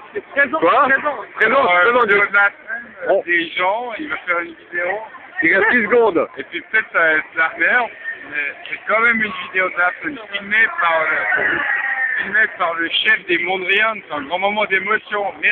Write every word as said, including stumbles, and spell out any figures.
Présent, Quoi présent. Présent, Euh, présent, Dieu. Jonathan, Oh. des gens, il va faire une vidéo, Il reste dix secondes. et puis peut-être ça va être la merde, mais c'est quand même une vidéo d'Apple filmée par le, filmée par le chef des Mondrians, c'est un grand moment d'émotion.